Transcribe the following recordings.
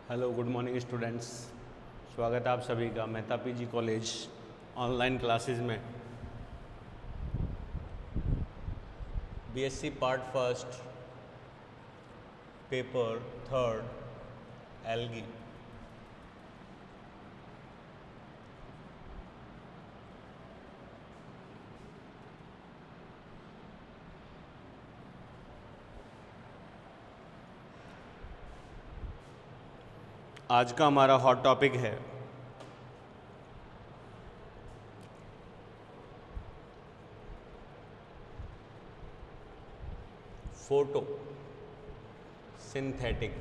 Hello good morning students. स्वागत है आप सभी का Mehta PG college online classes में। BSc part first paper third algae. आज का हमारा हॉट टॉपिक है photosynthetic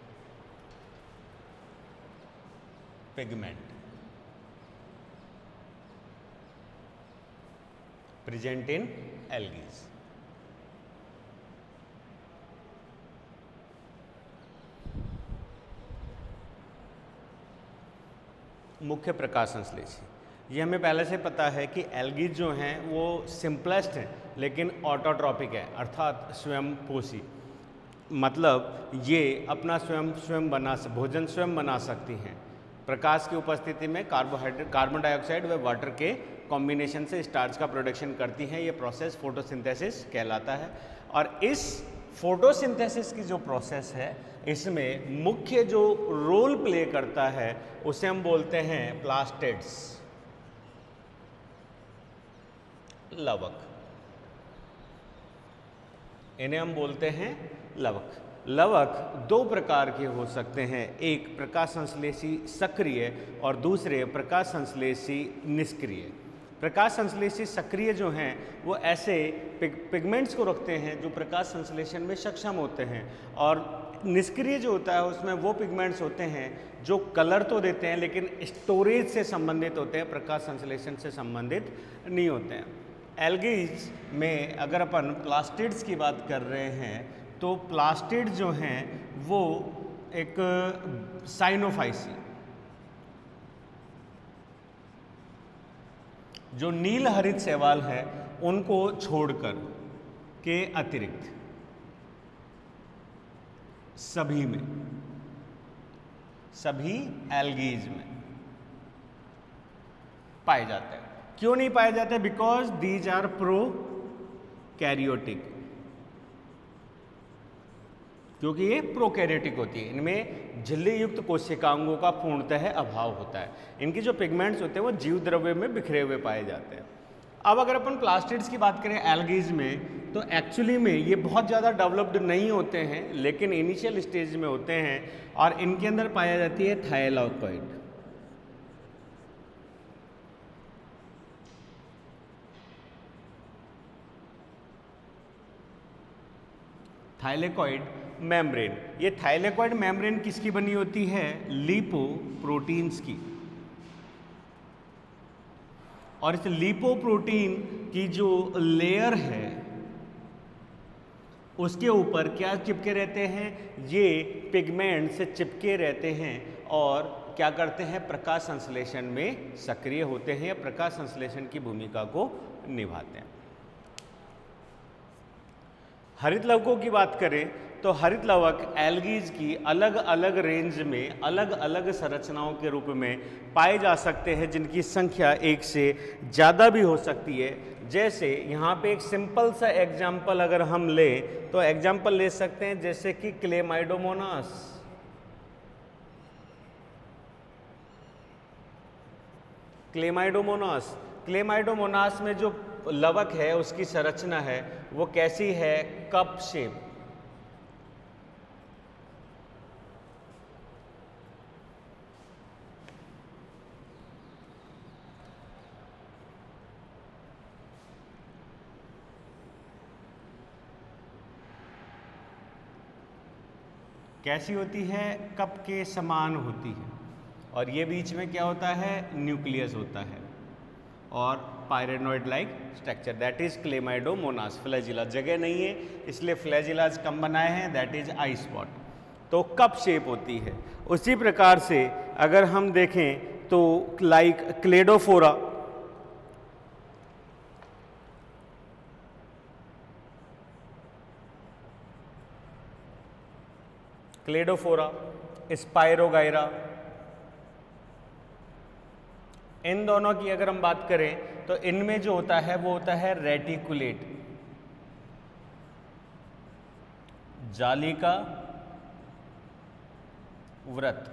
pigment present in algaes. मुख्य प्रकाश संश्लेषी, ये हमें पहले से पता है कि एल्गीज जो हैं वो सिंपलेस्ट हैं लेकिन ऑटोट्रॉपिक है, अर्थात स्वयंपोषी। मतलब ये अपना स्वयं भोजन स्वयं बना सकती हैं। प्रकाश की उपस्थिति में कार्बन डाइऑक्साइड व वाटर के कॉम्बिनेशन से स्टार्च का प्रोडक्शन करती हैं। ये प्रोसेस फोटोसिंथेसिस कहलाता है। और इस फोटोसिंथेसिस की जो प्रोसेस है इसमें मुख्य जो रोल प्ले करता है उसे हम बोलते हैं प्लास्टिड्स, लवक। इन्हें हम बोलते हैं लवक। लवक दो प्रकार के हो सकते हैं, एक प्रकाश संश्लेषी सक्रिय और दूसरे प्रकाश संश्लेषी निष्क्रिय। प्रकाश संश्लेषी सक्रिय जो हैं वो ऐसे पिगमेंट्स को रखते हैं जो प्रकाश संश्लेषण में सक्षम होते हैं, और निष्क्रिय जो होता है उसमें वो पिगमेंट्स होते हैं जो कलर तो देते हैं लेकिन स्टोरेज से संबंधित होते हैं, प्रकाश संश्लेषण से संबंधित नहीं होते हैं। एल्गीज में अगर अपन प्लास्टिड्स की बात कर रहे हैं तो प्लास्टिड जो हैं वो एक साइनोफाइसी, जो नील हरित शैवाल है उनको छोड़कर के अतिरिक्त सभी एल्गीज में पाए जाते हैं। क्यों नहीं पाए जाते? बिकॉज दीज आर प्रोकैरियोटिक, क्योंकि ये प्रोकैरियोटिक होती है। इनमें झिल्ली युक्त कोशिकांगों का पूर्णतः अभाव होता है। इनकी जो पिगमेंट्स होते हैं वो जीव द्रव्य में बिखरे हुए पाए जाते हैं। अब अगर अपन प्लास्टिड्स की बात करें एल्गीज में, तो एक्चुअली में ये बहुत ज़्यादा डेवलप्ड नहीं होते हैं लेकिन इनिशियल स्टेज में होते हैं, और इनके अंदर पाया जाती है थाइलेकोइड। Thylakoid membrane. ये थाइलेकोइड मेम्ब्रेन किसकी बनी होती है? लिपोप्रोटीन्स की। और इस लिपोप्रोटीन की जो लेयर है उसके ऊपर क्या चिपके रहते हैं? ये पिगमेंट से चिपके रहते हैं और क्या करते हैं? प्रकाश संश्लेषण में सक्रिय होते हैं या प्रकाश संश्लेषण की भूमिका को निभाते हैं। हरित लवकों की बात करें तो हरित लवक एल्गीज की अलग अलग रेंज में अलग अलग संरचनाओं के रूप में पाए जा सकते हैं, जिनकी संख्या एक से ज़्यादा भी हो सकती है। जैसे यहाँ पे एक सिंपल सा एग्जाम्पल अगर हम लें तो एग्जाम्पल ले सकते हैं जैसे कि क्लेमाइडोमोनास। क्लेमाइडोमोनास में जो लवक है उसकी संरचना है वो कैसी है? Cup shape. कैसी होती है? कप के समान होती है, और ये बीच में क्या होता है? न्यूक्लियस होता है, और pyrenoid like structure, that is Chlamydomonas. Flagella जगह नहीं है इसलिए फ्लैजिलाज कम बनाए हैं, दैट इज आई स्पॉट। तो कप शेप होती है। उसी प्रकार से अगर हम देखें तो लाइक क्लेडोफोरा, क्लेडोफोरा स्पायरोगायरा। इन दोनों की अगर हम बात करें तो इनमें जो होता है वो होता है रेटिकुलेट, जाली का वृत्त।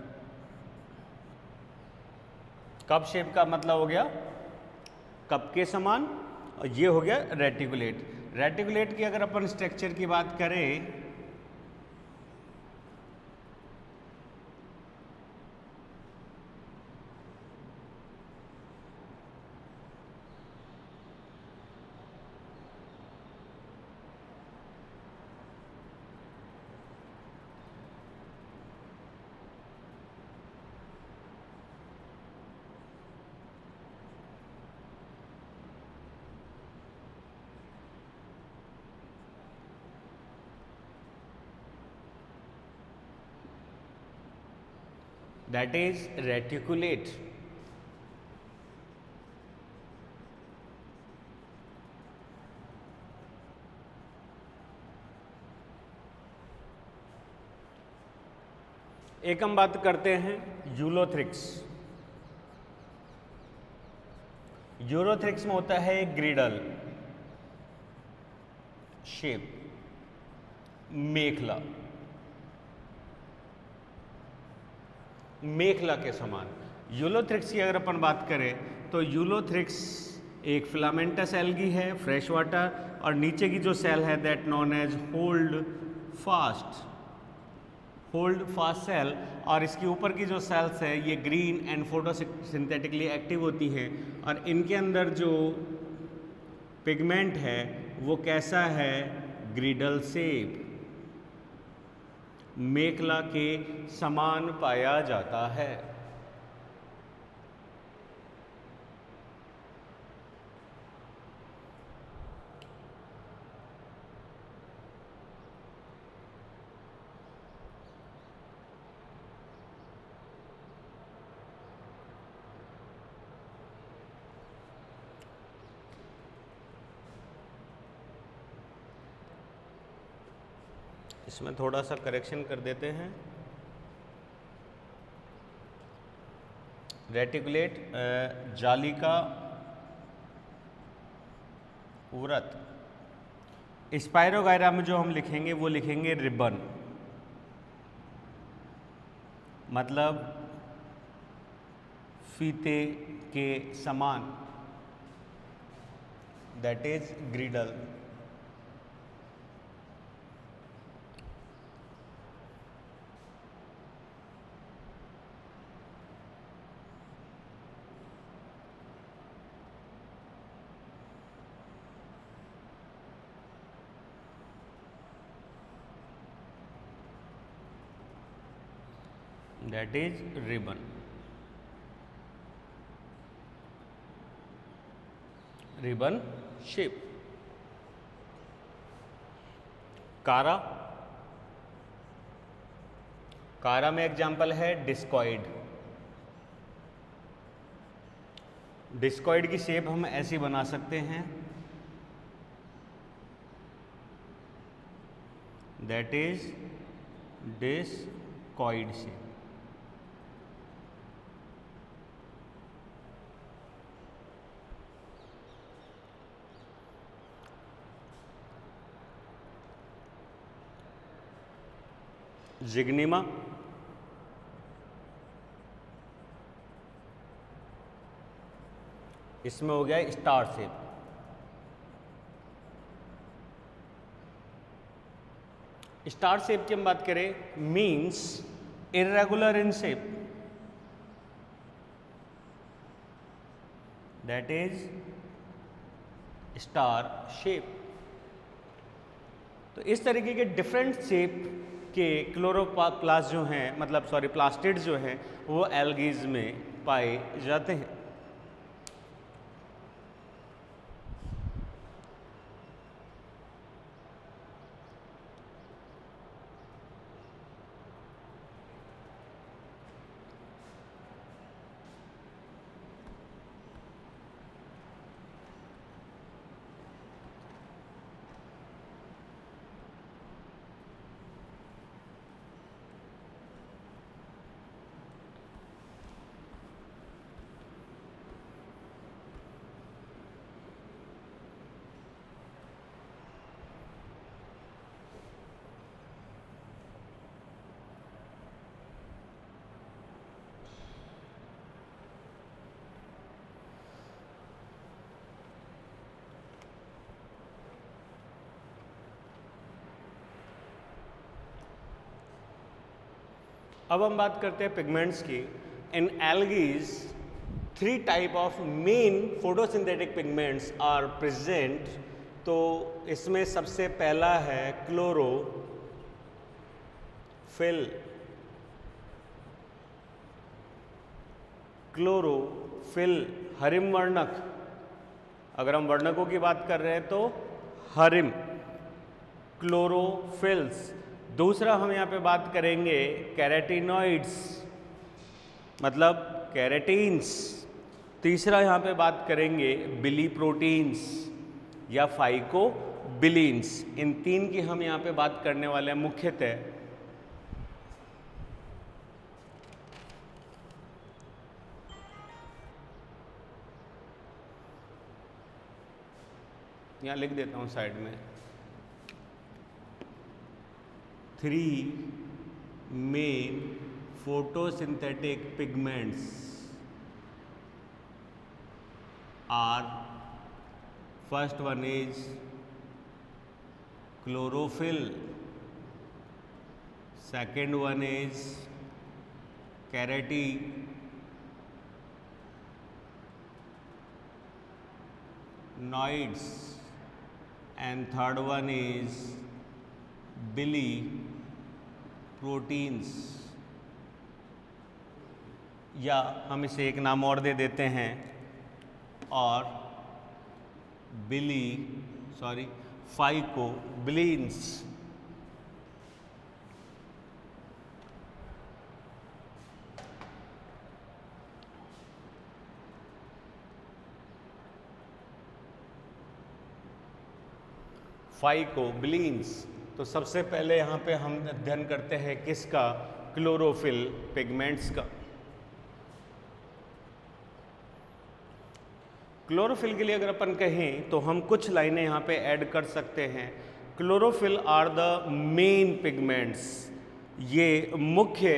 कप शेप का मतलब हो गया कप के समान, और ये हो गया रेटिकुलेट। रेटिकुलेट की अगर अपन स्ट्रक्चर की बात करें that is reticulate। एक हम बात करते हैं यूलोथ्रिक्स। यूलोथ्रिक्स में होता है एक ग्रिडल शेप, मेखला, मेखला के समान। यूलोथ्रिक्स की अगर अपन बात करें तो यूलोथ्रिक्स एक फिलामेंटस एल्गी है, फ्रेश वाटर, और नीचे की जो सेल है that known as hold fast cell, और इसके ऊपर की जो सेल्स है ये ग्रीन एंड फोटोसिंथेटिकली एक्टिव होती हैं, और इनके अंदर जो पिगमेंट है वो कैसा है, ग्रिडल शेप, मेखला के समान पाया जाता है। इसमें थोड़ा सा करेक्शन कर देते हैं। रेटिकुलेट जाली का वृत्त। स्पायरोगायरा में जो हम लिखेंगे वो लिखेंगे रिबन, मतलब फीते के समान, that is girdle. that is ribbon। Ribbon shape. Chara, Chara में एग्जाम्पल है डिस्कॉइड। डिस्कॉइड की शेप हम ऐसी बना सकते हैं, that is discoid shape. Zygnema, इसमें हो गया स्टार शेप। स्टार शेप की हम बात करें, means irregular in shape, that is star shape. तो इस तरीके के डिफरेंट शेप के क्लोरोप्लास्ट जो हैं, मतलब सॉरी प्लास्टिड्स जो हैं, वो एल्गीज में पाए जाते हैं। अब हम बात करते हैं पिगमेंट्स की। In algaes 3 type of main photosynthetic pigments are present. तो इसमें सबसे पहला है क्लोरोफिल। क्लोरोफिल हरिम वर्णक, अगर हम वर्णकों की बात कर रहे हैं तो हरिम क्लोरोफिल्स। दूसरा हम यहाँ पे बात करेंगे कैरेटिनॉइड्स, मतलब कैरेटीन्स। तीसरा यहाँ पे बात करेंगे बिली प्रोटीन्स या फाइकोबिलीन्स। इन 3 की हम यहाँ पे बात करने वाले हैं मुख्यतः। यहाँ लिख देता हूँ साइड में। 3 main photosynthetic pigments are, first one is chlorophyll, second one is carotenoids, and third one is biliproteins. या हम इसे एक नाम और दे देते हैं और फाइकोबिलीन्स। फाइकोबिलीन्स। तो सबसे पहले यहाँ पे हम अध्ययन करते हैं किसका? क्लोरोफिल पिगमेंट्स का। क्लोरोफिल के लिए अगर अपन कहें तो हम कुछ लाइनें यहाँ पे ऐड कर सकते हैं। Chlorophyll are the main pigments, ये मुख्य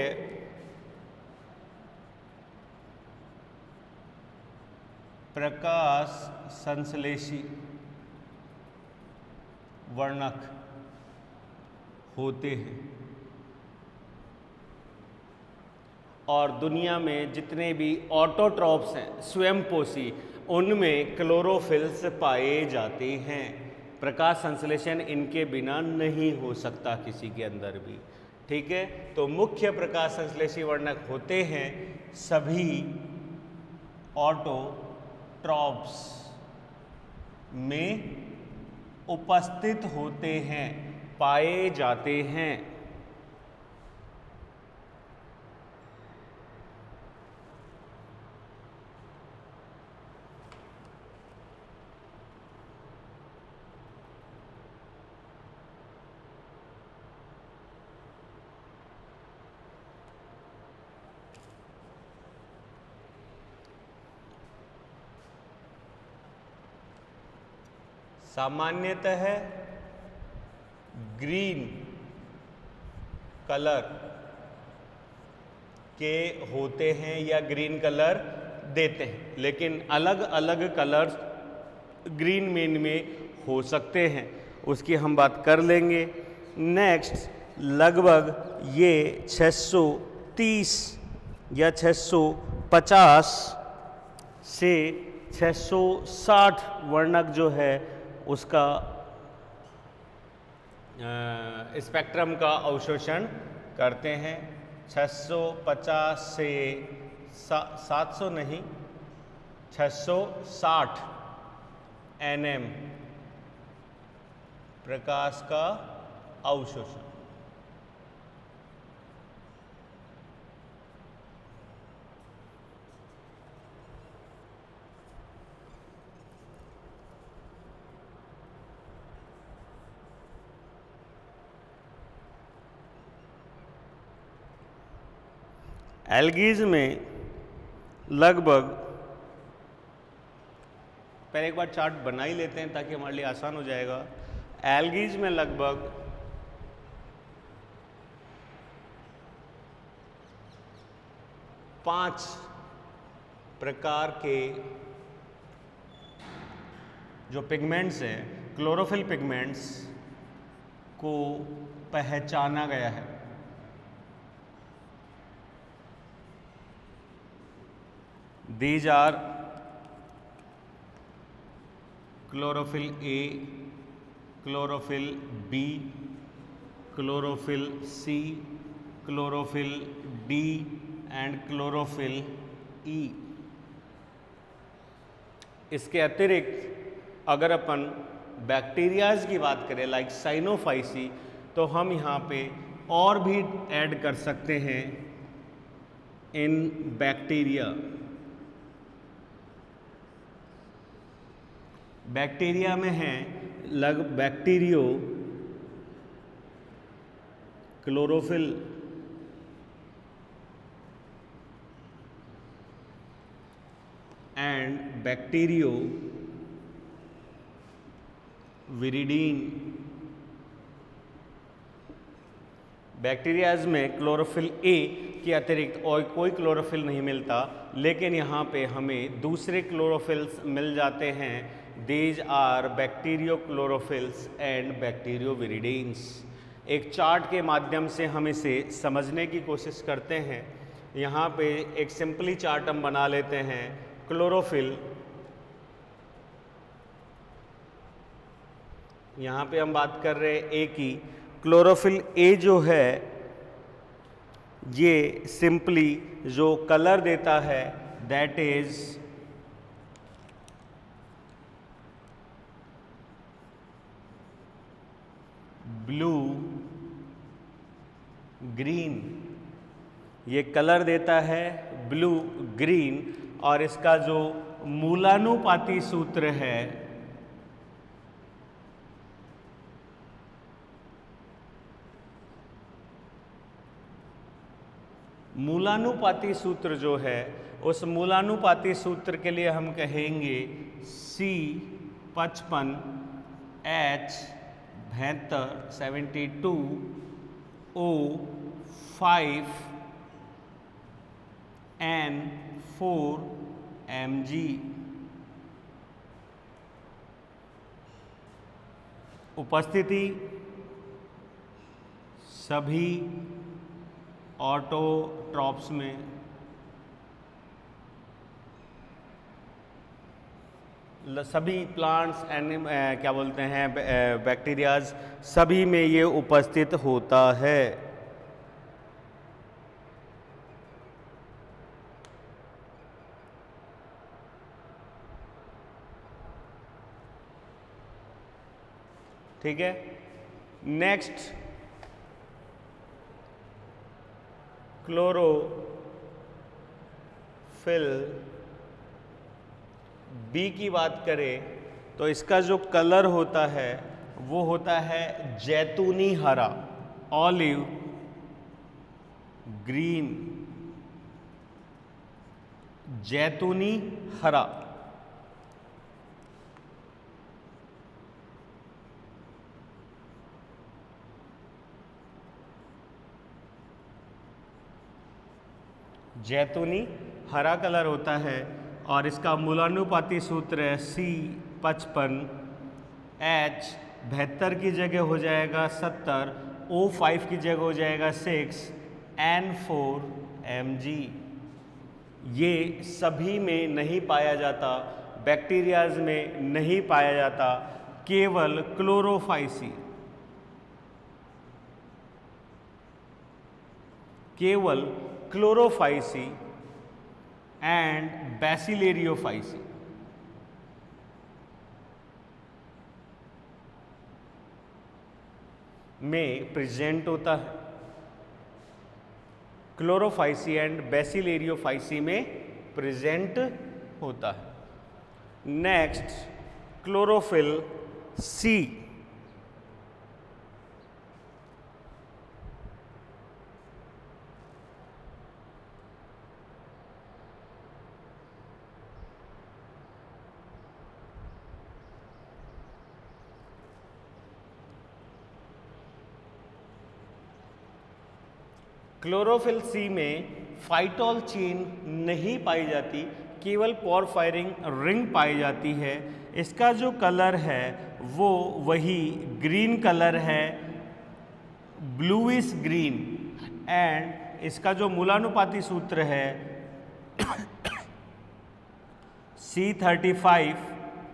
प्रकाश संश्लेषी वर्णक होते हैं और दुनिया में जितने भी ऑटोट्रॉप्स हैं, स्वयंपोषी, उनमें क्लोरोफिल्स पाए जाते हैं। प्रकाश संश्लेषण इनके बिना नहीं हो सकता किसी के अंदर भी। ठीक है, तो मुख्य प्रकाश संश्लेषी वर्णक होते हैं सभी ऑटोट्रॉप्स में उपस्थित होते हैं, पाए जाते हैं। सामान्यतः ग्रीन कलर के होते हैं या ग्रीन कलर देते हैं, लेकिन अलग अलग कलर्स ग्रीन मेन में हो सकते हैं, उसकी हम बात कर लेंगे। नेक्स्ट, लगभग ये 630 या 650 से 660 वर्णक जो है उसका स्पेक्ट्रम का अवशोषण करते हैं। 650 से 700 नहीं, 660 nm प्रकाश का अवशोषण। एल्गीज में लगभग, पहले एक बार चार्ट बना ही लेते हैं ताकि हमारे लिए आसान हो जाएगा। एल्गीज में लगभग 5 प्रकार के जो पिगमेंट्स हैं, क्लोरोफिल पिगमेंट्स को पहचाना गया है। These are chlorophyll A, chlorophyll B, chlorophyll C, chlorophyll D and chlorophyll E. इसके अतिरिक्त अगर अपन बैक्टीरियाज की बात करें लाइक साइनोफाइसी, तो हम यहाँ पे और भी ऐड कर सकते हैं इन बैक्टीरिया। बैक्टीरिया में है bacteriochlorophyll and bacterioviridin. Bacterias में क्लोरोफिल ए के अतिरिक्त और कोई क्लोरोफिल नहीं मिलता, लेकिन यहाँ पे हमें दूसरे क्लोरोफिल्स मिल जाते हैं। These are bacteriochlorophylls and bacterioviridins. एक चार्ट के माध्यम से हम इसे समझने की कोशिश करते हैं। यहाँ पे एक सिंपली चार्ट हम बना लेते हैं। क्लोरोफिल, यहाँ पे हम बात कर रहे हैं ए की। क्लोरोफिल ए जो है ये सिंपली जो कलर देता है दैट इज ब्लू ग्रीन। ये कलर देता है ब्लू ग्रीन और इसका जो मूलानुपाती सूत्र है मूलानुपाती सूत्र जो है उस मूलानुपाती सूत्र के लिए हम कहेंगे C55 H72 72 O5 N4 Mg। उपस्थिति सभी ऑटोट्रॉप्स में सभी प्लांट्स क्या बोलते हैं बैक्टीरियाज सभी में ये उपस्थित होता है। ठीक है। नेक्स्ट क्लोरोफिल बी की बात करें तो इसका जो कलर होता है वो होता है जैतूनी हरा, ऑलिव ग्रीन, जैतूनी हरा। जैतूनी हरा कलर होता है और इसका मूलानुपाती सूत्र है C55 H72 की जगह हो जाएगा 70, O5 की जगह हो जाएगा 6, N4 Mg। ये सभी में नहीं पाया जाता, बैक्टीरियाज में नहीं पाया जाता, केवल क्लोरोफाइसी, केवल क्लोरोफाइसी एंड बैसिलेरियोफाइसी में प्रेजेंट होता है। क्लोरोफाइसी एंड बैसिलेरियोफाइसी में प्रेजेंट होता है। Next chlorophyll c. Chlorophyll c में फाइटोल चेन नहीं पाई जाती, केवल पोरफायरिंग रिंग पाई जाती है। इसका जो कलर है वो वही ग्रीन कलर है, ब्लूइश ग्रीन, एंड इसका जो मूलानुपाती सूत्र है C35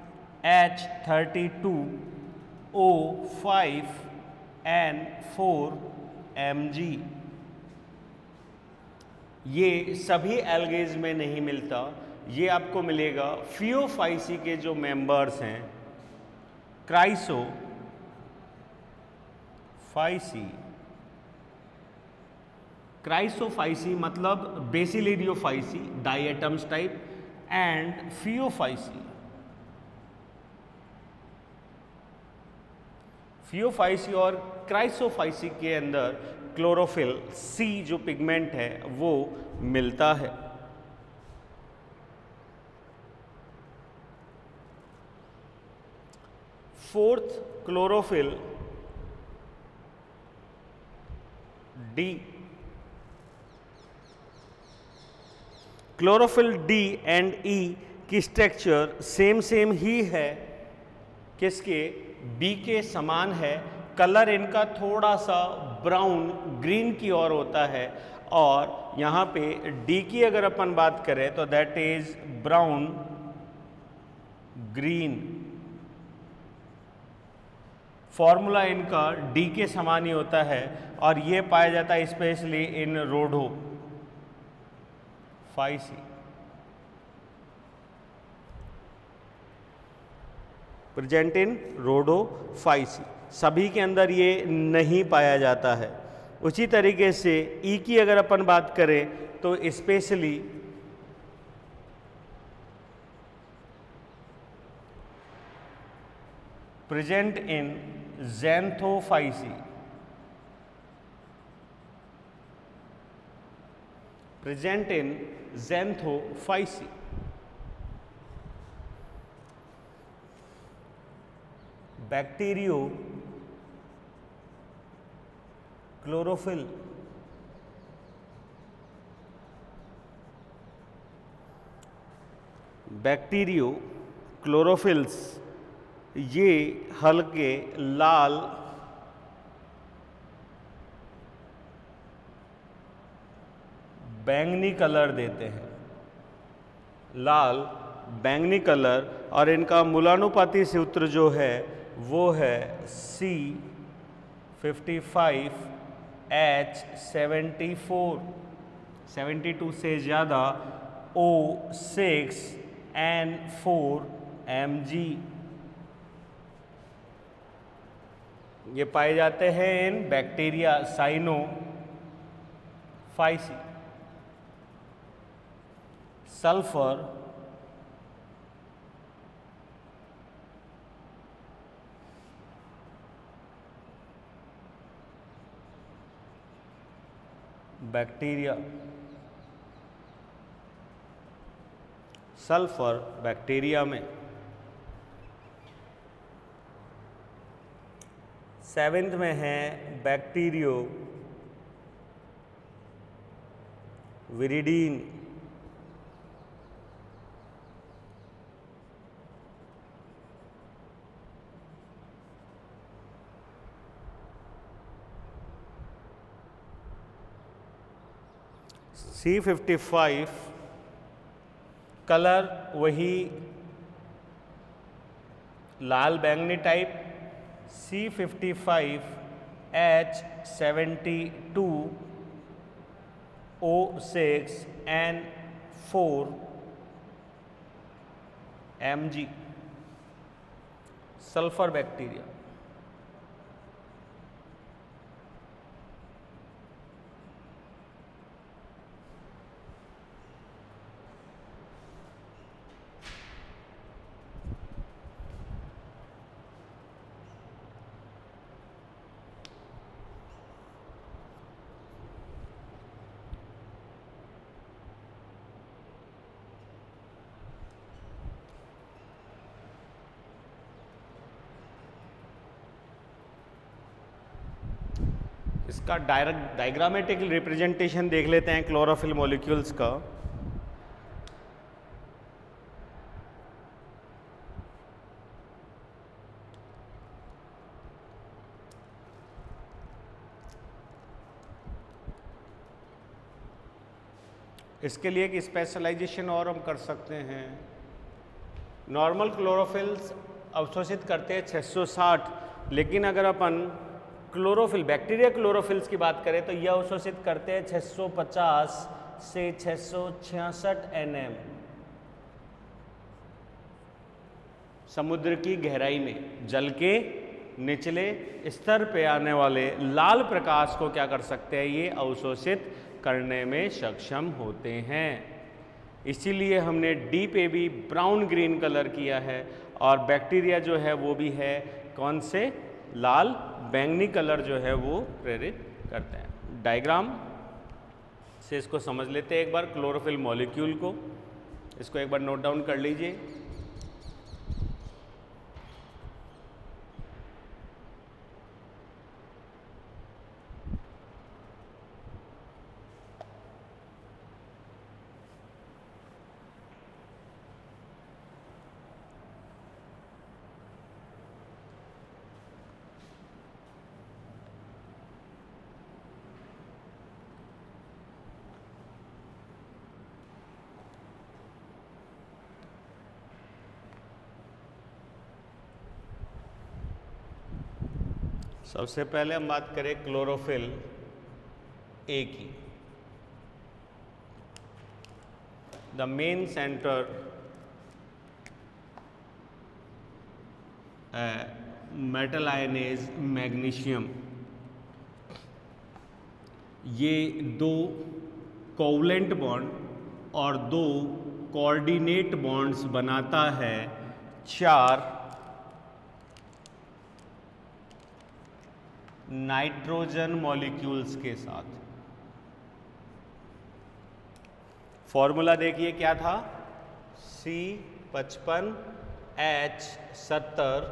H32O5 N4 Mg। ये सभी एल्गेज में नहीं मिलता, ये आपको मिलेगा फियोफाइसी के जो मेंबर्स हैं, क्राइसोफाइसी मतलब Bacillariophyceae diatoms type and Phaeophyceae और क्राइसोफाइसी के अंदर क्लोरोफिल सी जो पिगमेंट है वो मिलता है। Fourth chlorophyll d. Chlorophyll d and e की स्ट्रक्चर सेम ही है, किसके? बी के समान है। कलर इनका थोड़ा सा ब्राउन ग्रीन की ओर होता है, और यहाँ पे डी की अगर अपन बात करें तो that is brown green. Formula इनका डी के समान ही होता है, और ये पाया जाता है specially in Rhodophyceae. Present in Rhodophyceae, सभी के अंदर ये नहीं पाया जाता है। उसी तरीके से ई की अगर अपन बात करें तो specially present in Xanthophyceae. Present in Xanthophyceae. Bacteriochlorophyll. Bacteriochlorophylls ये हल्के लाल बैंगनी कलर देते हैं, लाल बैंगनी कलर, और इनका मूलानुपाती सूत्र जो है वो है C55H74, 72 से ज़्यादा O6N4 Mg। ये पाए जाते हैं in bacteria Cyanophyceae. Sulphur bacteria, sulphur bacteria में। सेवेंथ में है बैक्टीरियो विरिडीन। C55 कलर वही लाल बैंगनी type. C55H72 O6N4 Mg, sulphur bacteria. इसका डायग्रामेटिक रिप्रेजेंटेशन देख लेते हैं क्लोरोफिल मॉलिक्यूल्स का। इसके लिए एक स्पेशलाइजेशन और हम कर सकते हैं। नॉर्मल क्लोरोफिल्स अवशोषित करते हैं 660, लेकिन अगर अपन क्लोरोफिल बैक्टीरिया क्लोरोफिल्स की बात करें तो यह अवशोषित करते हैं 650 से 666 nm। समुद्र की गहराई में जल के निचले स्तर पे आने वाले लाल प्रकाश को क्या कर सकते हैं, ये अवशोषित करने में सक्षम होते हैं। इसीलिए हमने डी पे भी ब्राउन ग्रीन कलर किया है, और बैक्टीरिया जो है वो भी है कौन से, लाल बैंगनी कलर जो है वो प्रेरित करते हैं। डायग्राम से इसको समझ लेते हैं एक बार, क्लोरोफिल मॉलिक्यूल को, इसको एक बार नोट डाउन कर लीजिए। सबसे पहले हम बात करें क्लोरोफिल ए की। The main centre metal ions magnesium, ये 2 कोवलेंट बॉन्ड और 2 कोऑर्डिनेट बॉन्ड्स बनाता है 4 नाइट्रोजन मॉलिक्यूल्स के साथ। फॉर्मूला देखिए क्या था, C55 H70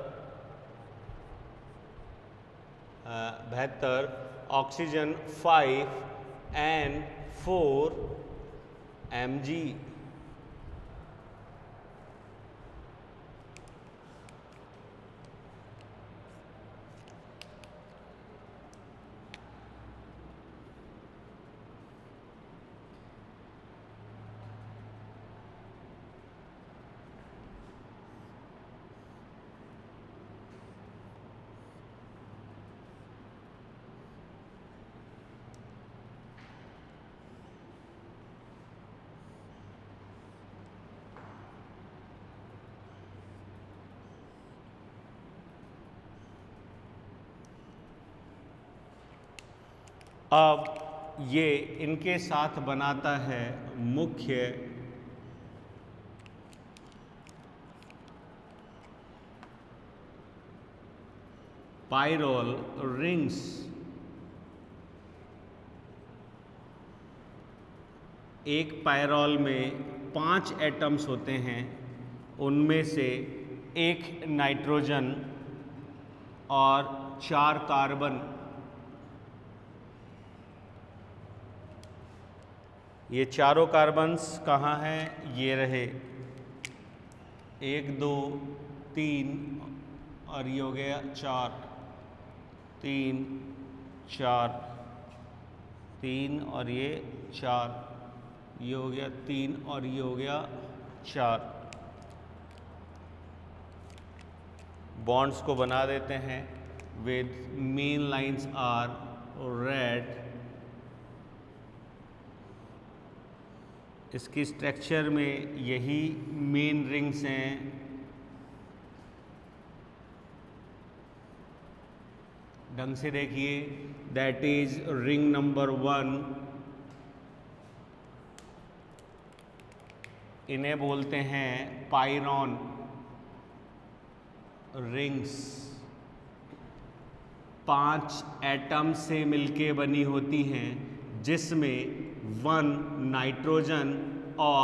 72, oxygen 5 N4 Mg। अब ये इनके साथ बनाता है मुख्य पायरोल रिंग्स। एक पायरोल में 5 एटम्स होते हैं, उनमें से 1 नाइट्रोजन और 4 कार्बन। ये चारों कार्बन्स कहाँ हैं, ये रहे 1 2 3 और ये हो गया 4 3 4 3 और ये 4, ये हो गया 3 और ये हो गया 4। बॉन्ड्स को बना देते हैं with main lines are red. इसकी स्ट्रक्चर में यही मेन रिंग्स हैं। ढंग से देखिए, दैट इज रिंग नंबर 1। इन्हें बोलते हैं पायरॉन रिंग्स। 5 एटम से मिलके बनी होती हैं, जिसमें 1 नाइट्रोजन और